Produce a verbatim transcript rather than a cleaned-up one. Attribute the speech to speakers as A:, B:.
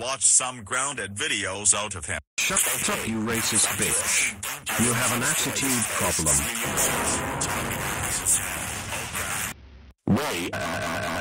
A: watch some grounded videos out of him.
B: Shut up, you racist bitch. You have an attitude problem. Wait.